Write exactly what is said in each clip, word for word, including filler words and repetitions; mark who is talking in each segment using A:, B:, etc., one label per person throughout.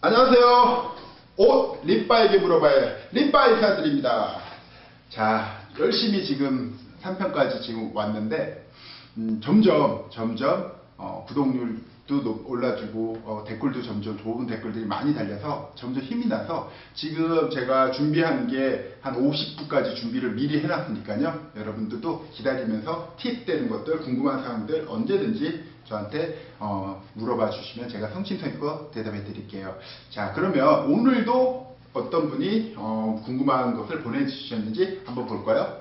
A: 안녕하세요. 옷 립바에게 물어봐요. 립바 인사드립니다. 자, 열심히 지금 삼 편까지 지금 왔는데 음, 점점 점점 어, 구독률도 올라주고 어, 댓글도 점점 좋은 댓글들이 많이 달려서 점점 힘이 나서 지금 제가 준비한 게 한 오십 부까지 준비를 미리 해놨으니까요. 여러분들도 기다리면서 팁 되는 것들, 궁금한 사항들 언제든지 저한테 어, 물어봐 주시면 제가 성심성의껏 대답해 드릴게요. 자, 그러면 오늘도 어떤 분이 어, 궁금한 것을 보내주셨는지 한번 볼까요?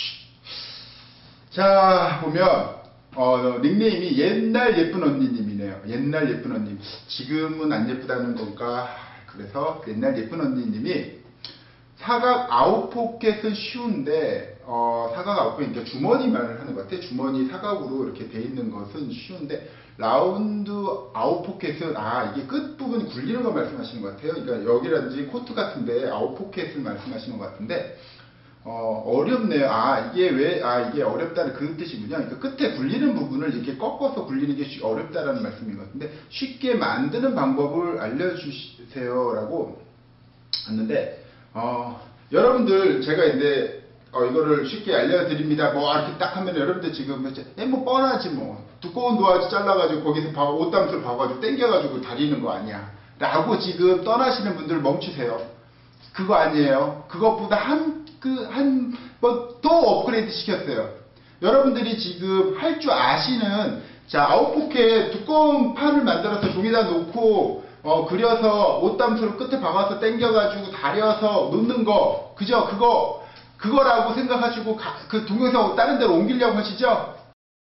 A: 자, 보면 어, 닉네임이 옛날 예쁜 언니님이네요. 옛날 예쁜 언님. 지금은 안 예쁘다는 건가? 그래서 옛날 예쁜 언니님이 사각 아웃포켓은 쉬운데 어, 사각 아웃포켓, 그러니까 주머니 말을 하는 것 같아요. 주머니 사각으로 이렇게 돼 있는 것은 쉬운데 라운드 아웃포켓은 아 이게 끝부분이 굴리는 거 말씀하시는 것 같아요. 그러니까 여기라든지 코트 같은데 아웃포켓을 말씀하시는 것 같은데 어, 어렵네요. 아, 이게 왜, 아, 이게 어렵다는 그 뜻이군요. 그러니까 끝에 굴리는 부분을 이렇게 꺾어서 굴리는 게 어렵다라는 말씀인 것 같은데, 쉽게 만드는 방법을 알려주세요. 라고 했는데, 어, 여러분들, 제가 이제, 어, 이거를 쉽게 알려드립니다. 뭐, 이렇게 딱 하면 여러분들 지금, 에, 뭐, 뻔하지 뭐. 두꺼운 도화지 잘라가지고, 거기서 봐, 옷담수를 봐가지고, 땡겨가지고 다리는 거 아니야. 라고 지금 떠나시는 분들 멈추세요. 그거 아니에요. 그것보다 한, 그, 한 번 더 업그레이드 시켰어요. 여러분들이 지금 할 줄 아시는, 자, 아웃포켓 두꺼운 판을 만들어서 종이다 놓고, 어, 그려서 옷담수를 끝에 박아서 당겨가지고 다려서 놓는 거, 그죠? 그거, 그거라고 생각하시고, 가, 그 동영상 다른 데로 옮기려고 하시죠?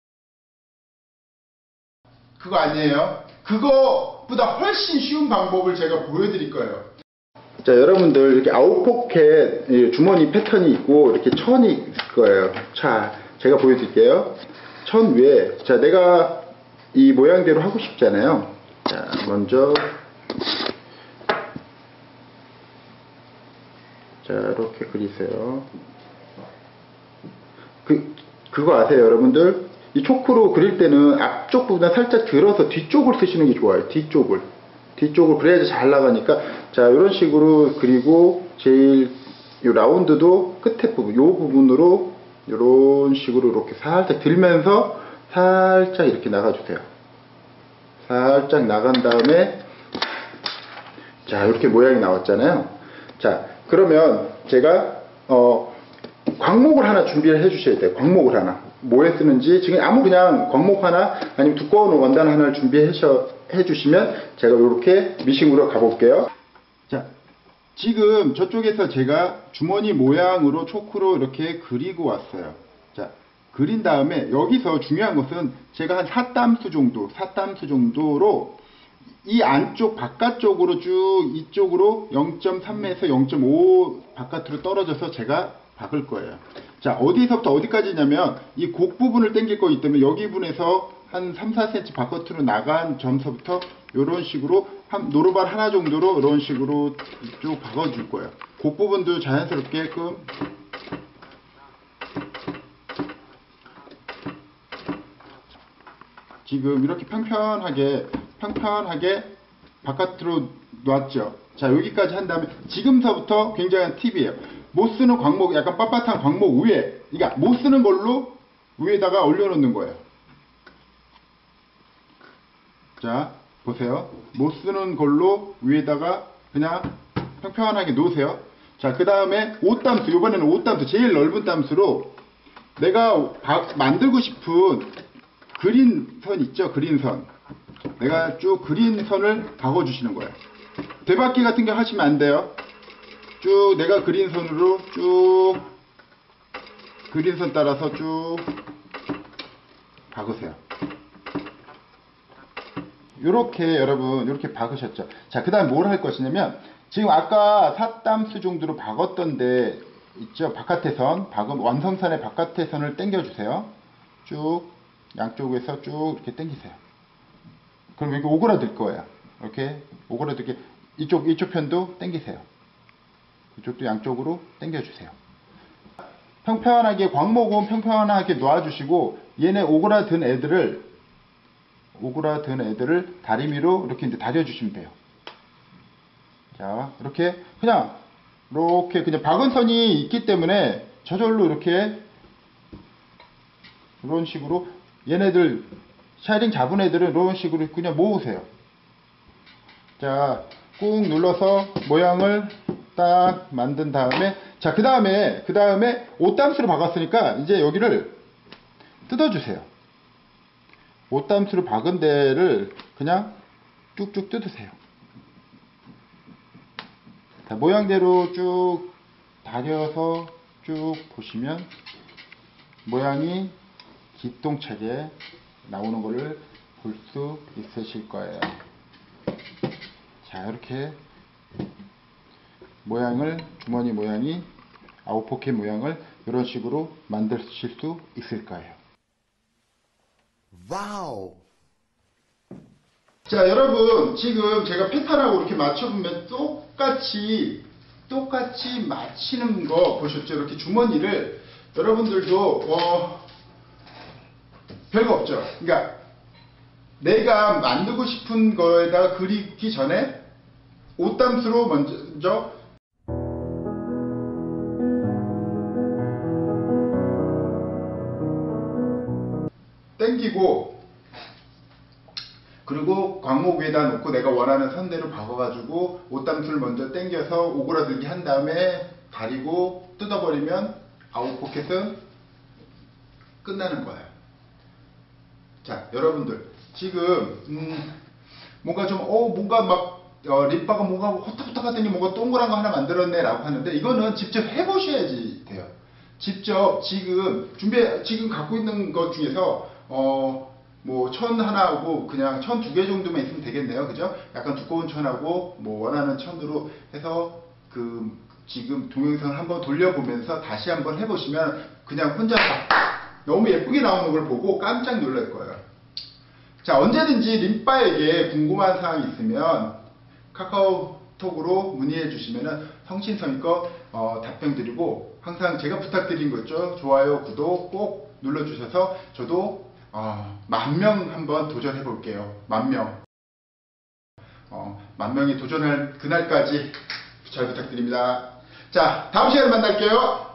A: 그거 아니에요. 그거보다 훨씬 쉬운 방법을 제가 보여드릴 거예요. 자, 여러분들 이렇게 아웃포켓 주머니 패턴이 있고 이렇게 천이 있을 거예요. 자, 제가 보여드릴게요. 천 위에, 자, 내가 이 모양대로 하고 싶잖아요. 자, 먼저 자, 이렇게 그리세요. 그 그거 아세요, 여러분들? 이 초크로 그릴 때는 앞쪽 부분을 살짝 들어서 뒤쪽을 쓰시는 게 좋아요. 뒤쪽을. 뒤쪽을 그래야지 잘 나가니까. 자, 이런 식으로 그리고 제일 이 라운드도 끝에 부분, 요 부분으로 이런 식으로 이렇게 살짝 들면서 살짝 이렇게 나가주세요. 살짝 나간 다음에 자, 이렇게 모양이 나왔잖아요. 자, 그러면 제가 어 광목을 하나 준비를 해 주셔야 돼요. 광목을 하나. 뭐에 쓰는지 지금 아무 그냥 광목 하나 아니면 두꺼운 원단 하나를 준비해 주시면 제가 이렇게 미싱으로 가볼게요. 자, 지금 저쪽에서 제가 주머니 모양으로 초크로 이렇게 그리고 왔어요. 자, 그린 다음에 여기서 중요한 것은 제가 한 사 땀수 정도, 사 땀수 정도로 이 안쪽 바깥쪽으로 쭉 이쪽으로 영 점 삼에서 영 점 오 바깥으로 떨어져서 제가 박을 거예요. 자, 어디서부터 어디까지냐면 이 곡 부분을 당길 거기 때문에 여기 부분에서 한 삼, 사 센티미터 바깥으로 나간 점서부터 이런 식으로 한 노루발 하나 정도로 이런 식으로 쭉 박아줄 거예요. 곡 부분도 자연스럽게끔 지금 이렇게 평평하게 평평하게 바깥으로 놨죠. 자, 여기까지 한 다음에 지금서부터 굉장한 팁이에요. 못 쓰는 광목, 약간 빳빳한 광목 위에, 그러니까 못 쓰는 걸로 위에다가 올려놓는 거예요. 자, 보세요. 못 쓰는 걸로 위에다가 그냥 평평하게 놓으세요. 자, 그 다음에 옷담수, 이번에는 옷담수, 제일 넓은 담수로 내가 바, 만들고 싶은 그린 선 있죠? 그린 선. 내가 쭉 그린 선을 박아주시는 거예요. 대박기 같은 거 하시면 안 돼요. 쭉 내가 그린 선으로 쭉 그린 선 따라서 쭉 박으세요. 요렇게 여러분 요렇게 박으셨죠. 자, 그 다음 뭘 할 것이냐면 지금 아까 사 땀수 정도로 박았던 데 있죠. 바깥의 선, 박은 완성선의 바깥의 선을 당겨 주세요. 쭉 양쪽에서 쭉 이렇게 당기세요. 그럼 여기 오그라들 거예요. 이렇게 오그라들게 이쪽 이쪽 편도 당기세요. 이쪽도 양쪽으로 당겨주세요. 평평하게 광목은 평평하게 놓아주시고 얘네 오그라든 애들을 오그라든 애들을 다리미로 이렇게 이제 다려주시면 돼요. 자, 이렇게 그냥 이렇게 그냥 박은 선이 있기 때문에 저절로 이렇게 이런 식으로 얘네들 샤이링 잡은 애들은 이런 식으로 그냥 모으세요. 자, 꾹 눌러서 모양을 딱 만든 다음에, 자, 그 다음에 그 다음에 옷담수로 박았으니까 이제 여기를 뜯어주세요. 옷담수로 박은 데를 그냥 쭉쭉 뜯으세요. 자, 모양대로 쭉 다려서 쭉 보시면 모양이 기똥차게 나오는 것을 볼 수 있으실 거예요. 자, 이렇게 모양을, 주머니 모양이 아웃포켓 모양을 이런 식으로 만드실 수 있을 거예요. 와우. 자, 여러분, 지금 제가 패턴하고 이렇게 맞춰보면 똑같이 똑같이 맞히는 거 보셨죠? 이렇게 주머니를 여러분들도 어, 별거 없죠. 그러니까 내가 만들고 싶은 거에다가 그리기 전에 옷담수로 먼저 당기고, 그리고 광목 위에다 놓고 내가 원하는 선대로 박아가지고 옷담수를 먼저 당겨서 오그라들기 한 다음에 다리고 뜯어버리면 아웃포켓은 끝나는 거예요. 자, 여러분들 지금 음, 뭔가 좀 어 뭔가 막 어, 립바가 뭔가 호떡호떡하더니 뭔가 동그란 거 하나 만들었네 라고 하는데, 이거는 직접 해보셔야지 돼요. 직접 지금 준비 지금 갖고 있는 것 중에서 어 뭐 천 하나하고 그냥 천 두 개 정도만 있으면 되겠네요. 그죠? 약간 두꺼운 천하고 뭐 원하는 천으로 해서 그 지금 동영상을 한번 돌려보면서 다시 한번 해보시면 그냥 혼자서 너무 예쁘게 나오는 걸 보고 깜짝 놀랄 거예요. 자, 언제든지 림바에게 궁금한 사항이 있으면 카카오톡으로 문의해 주시면 성심성의껏 어, 답변 드리고, 항상 제가 부탁드린 거 있죠? 좋아요, 구독 꼭 눌러 주셔서 저도 어, 만 명 한번 도전해 볼게요. 만 명. 어, 만 명이 도전할 그날까지 잘 부탁드립니다. 자, 다음 시간에 만날게요.